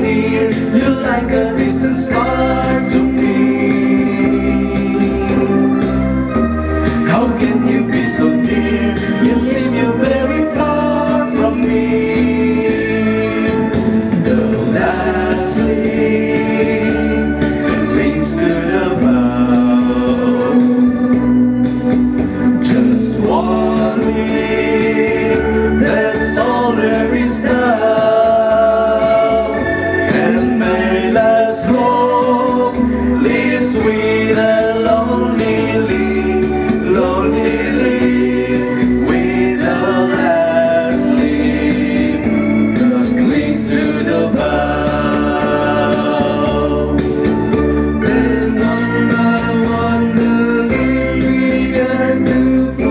near, you're like a distant star to me. How can you be so near, yet seem you're very far from me? The last leaf leads to the bough, just one leaf, that's all there is now. And may last hope lives with a lonely leaf, lonely leaf, with the last leaf that clings to the bough. Then one by one the leaves began to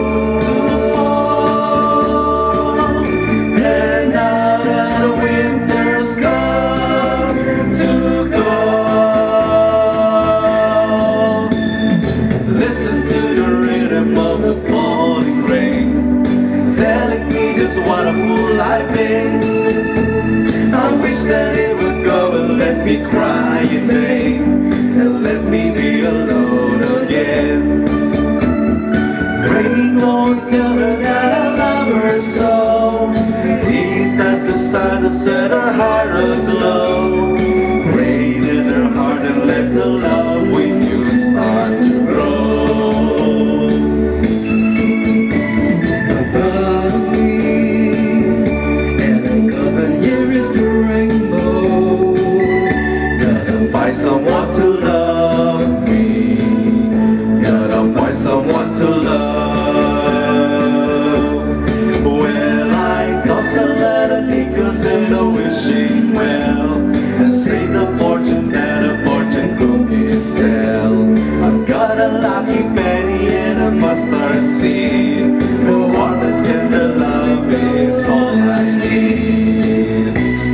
fall, and now that winter's come to go, listen to the rhythm of the falling rain, telling me just what a fool I've been. I wish that it would go and let me cry in vain, and let me be alone again. Rain won't tell her that I love her so, east as the sun to set her heart aglow. Rain in her heart and let the love with you start to grow. Above me, and above here is the rainbow. Gotta find someone to love me, gotta find someone to love. Well, I toss a lot of nickels in a wishing well, and say the fortune that a fortune cookies tell. I've got a lucky penny and a mustard seed, the warm and tender love is all I need.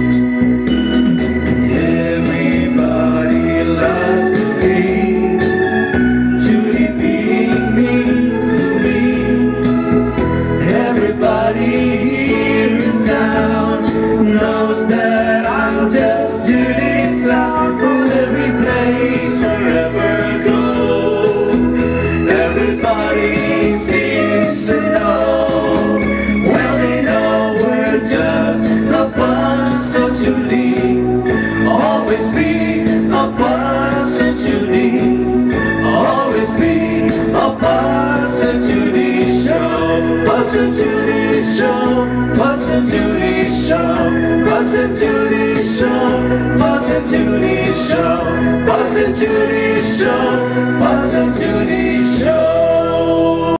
Everybody loves to see Judy being mean to me. Everybody here in town knows that I'm just Judy's clown, who'll every place forever go. Everybody seems to know, well they know we're just a bunch of Judy, always be a bunch of Judy, always be a bunch of Judy show, bunch of Judy show, bunch of Judy show, bunch of Judy show, bunch of Judy show, bunch of Judy show, bunch of Judy show.